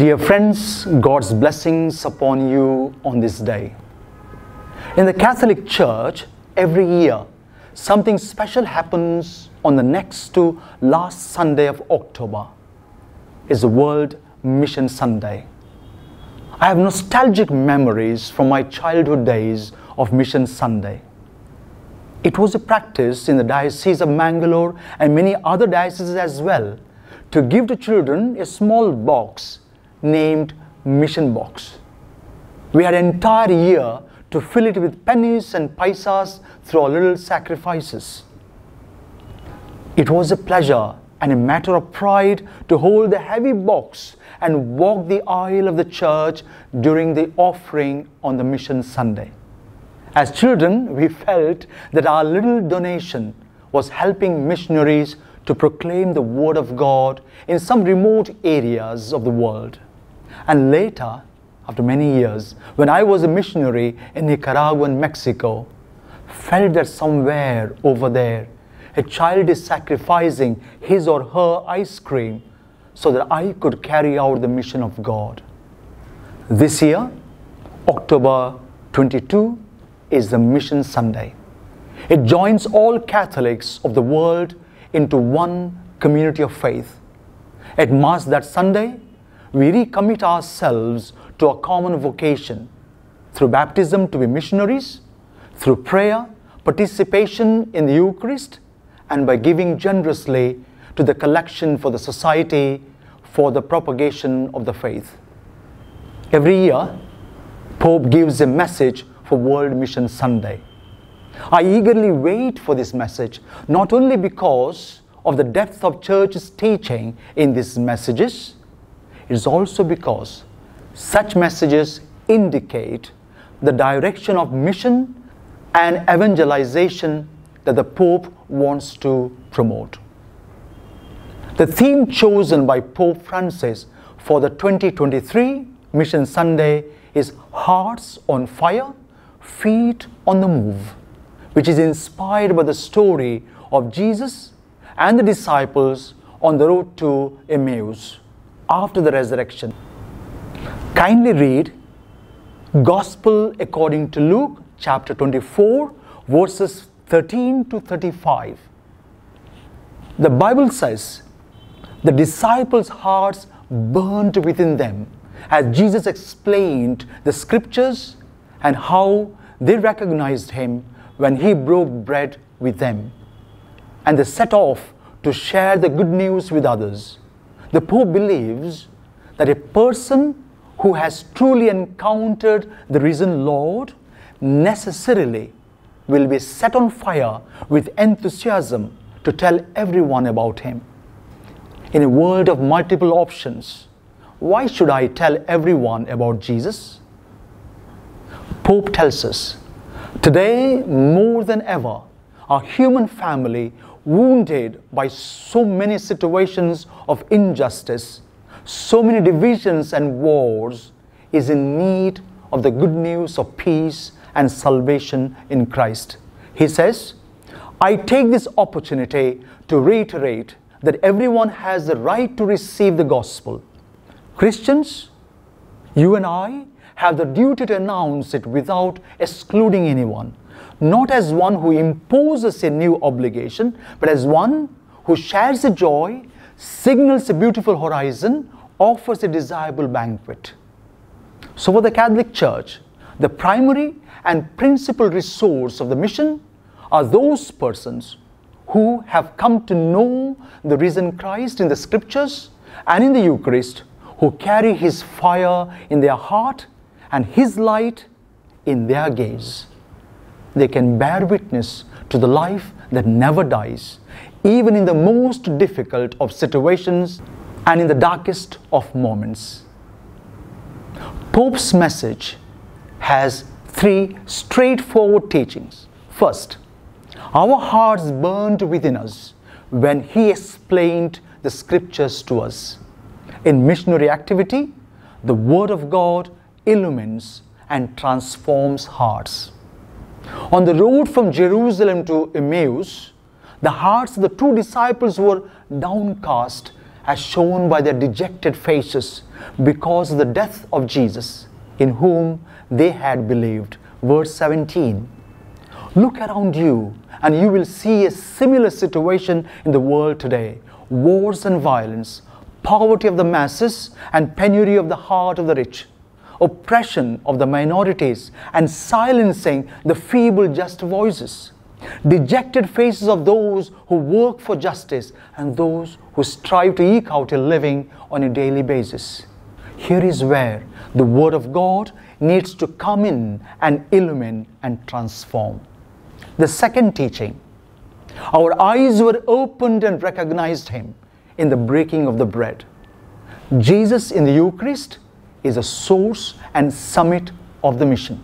Dear friends, God's blessings upon you on this day. In the Catholic Church, every year, something special happens on the next to last Sunday of October. It's the World Mission Sunday. I have nostalgic memories from my childhood days of Mission Sunday. It was a practice in the Diocese of Mangalore and many other dioceses as well to give to children a small box named Mission Box. We had an entire year to fill it with pennies and paisas through our little sacrifices. It was a pleasure and a matter of pride to hold the heavy box and walk the aisle of the church during the offering on the Mission Sunday. As children, we felt that our little donation was helping missionaries to proclaim the Word of God in some remote areas of the world. And later, after many years, when I was a missionary in Nicaragua and Mexico, felt that somewhere over there, a child is sacrificing his or her ice cream so that I could carry out the mission of God. This year, October 22, is the Mission Sunday. It joins all Catholics of the world into one community of faith. At Mass that Sunday, we recommit ourselves to a common vocation through baptism to be missionaries, through prayer, participation in the Eucharist, and by giving generously to the collection for the society for the propagation of the faith. Every year, Pope gives a message for World Mission Sunday. I eagerly wait for this message, not only because of the depth of Church's teaching in these messages, it is also because such messages indicate the direction of mission and evangelization that the Pope wants to promote. The theme chosen by Pope Francis for the 2023 Mission Sunday is Hearts on Fire, Feet on the Move, which is inspired by the story of Jesus and the disciples on the road to Emmaus after the resurrection. Kindly read Gospel according to Luke chapter 24 verses 13 to 35. The Bible says, the disciples' hearts burned within them as Jesus explained the scriptures and how they recognized him when he broke bread with them. And they set off to share the good news with others. The Pope believes that a person who has truly encountered the risen Lord necessarily will be set on fire with enthusiasm to tell everyone about him. In a world of multiple options, why should I tell everyone about Jesus? Pope tells us, today more than ever, our human family, wounded by so many situations of injustice, so many divisions and wars, is in need of the good news of peace and salvation in Christ. He says, I take this opportunity to reiterate that everyone has the right to receive the gospel. Christians, you and I have the duty to announce it without excluding anyone, not as one who imposes a new obligation, but as one who shares a joy, signals a beautiful horizon, offers a desirable banquet. So for the Catholic Church, the primary and principal resource of the mission are those persons who have come to know the risen Christ in the scriptures and in the Eucharist, who carry his fire in their heart and his light in their gaze. They can bear witness to the life that never dies, even in the most difficult of situations and in the darkest of moments. Pope's message has three straightforward teachings. First, our hearts burned within us when he explained the scriptures to us. In missionary activity, the Word of God illumines and transforms hearts. On the road from Jerusalem to Emmaus, the hearts of the two disciples were downcast as shown by their dejected faces because of the death of Jesus, in whom they had believed. Verse 17. Look around you and you will see a similar situation in the world today. Wars and violence, poverty of the masses and penury of the heart of the rich, oppression of the minorities and silencing the feeble just voices, dejected faces of those who work for justice and those who strive to eke out a living on a daily basis. Here is where the Word of God needs to come in and illumine and transform. The second teaching, our eyes were opened and recognized Him in the breaking of the bread. Jesus in the Eucharist is a source and summit of the mission.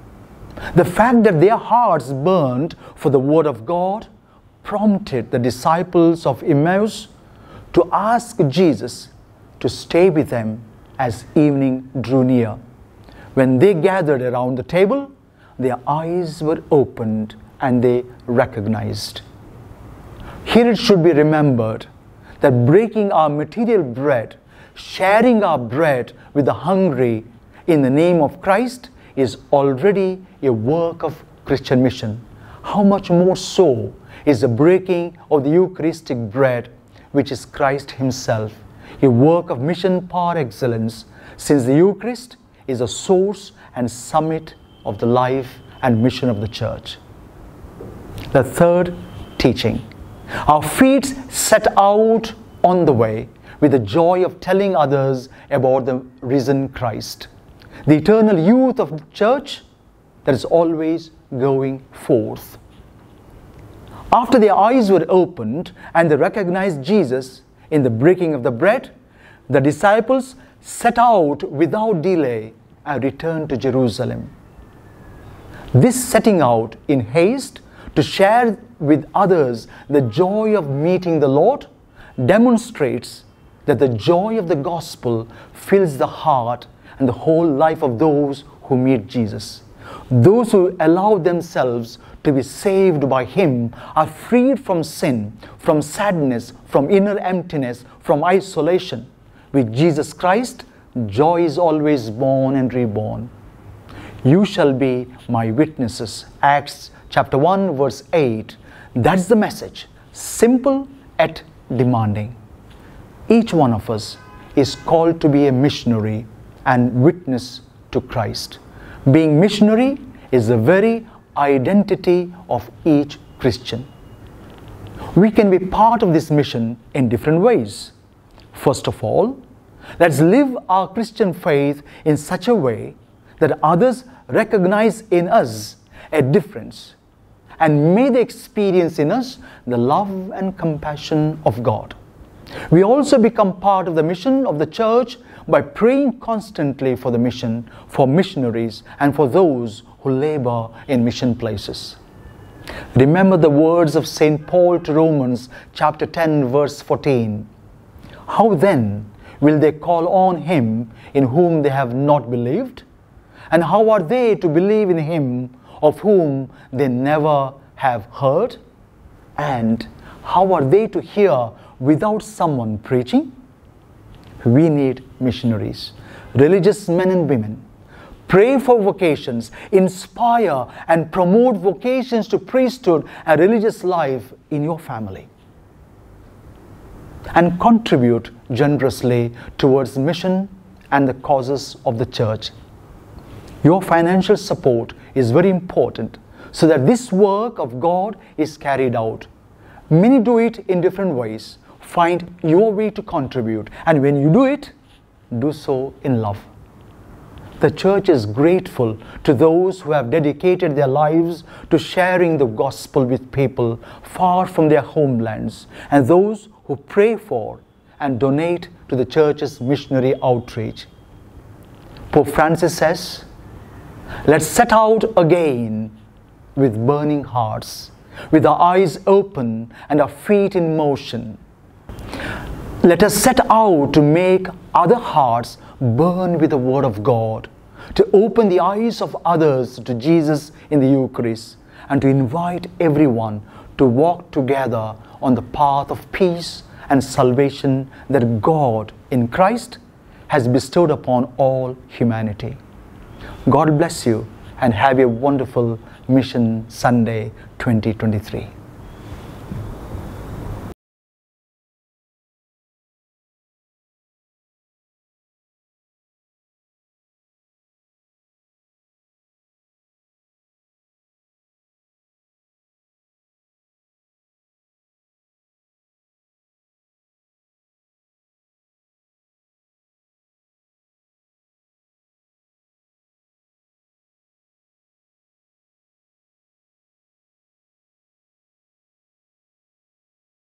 The fact that their hearts burned for the Word of God prompted the disciples of Emmaus to ask Jesus to stay with them as evening drew near. When they gathered around the table, their eyes were opened and they recognized. Here it should be remembered that breaking our material bread, sharing our bread with the hungry in the name of Christ is already a work of Christian mission. How much more so is the breaking of the Eucharistic bread, which is Christ Himself, a work of mission par excellence, since the Eucharist is a source and summit of the life and mission of the Church. The third teaching, our feet set out on the way with the joy of telling others about the risen Christ, the eternal youth of the Church that is always going forth. After their eyes were opened and they recognized Jesus in the breaking of the bread, the disciples set out without delay and returned to Jerusalem. This setting out in haste to share with others the joy of meeting the Lord demonstrates that the joy of the gospel fills the heart and the whole life of those who meet Jesus. Those who allow themselves to be saved by Him are freed from sin, from sadness, from inner emptiness, from isolation. With Jesus Christ, joy is always born and reborn. You shall be my witnesses. Acts chapter 1 verse 8. That's the message. Simple yet demanding. Each one of us is called to be a missionary and witness to Christ. Being missionary is the very identity of each Christian. We can be part of this mission in different ways. First of all, let's live our Christian faith in such a way that others recognize in us a difference, and may they experience in us the love and compassion of God. We also become part of the mission of the Church by praying constantly for the mission, for missionaries, and for those who labor in mission places. Remember the words of St. Paul to Romans chapter 10 verse 14. How then will they call on Him in whom they have not believed? And how are they to believe in Him of whom they never have heard? And how are they to hear without someone preaching? We need missionaries, religious men and women. Pray for vocations, inspire and promote vocations to priesthood and religious life in your family. And contribute generously towards mission and the causes of the Church. Your financial support is very important so that this work of God is carried out. Many do it in different ways. Find your way to contribute, and when you do it, do so in love. The Church is grateful to those who have dedicated their lives to sharing the gospel with people far from their homelands, and those who pray for and donate to the Church's missionary outreach. Pope Francis says, let's set out again with burning hearts, with our eyes open and our feet in motion. Let us set out to make other hearts burn with the Word of God, to open the eyes of others to Jesus in the Eucharist, and to invite everyone to walk together on the path of peace and salvation that God in Christ has bestowed upon all humanity. God bless you and have a wonderful Mission Sunday 2023.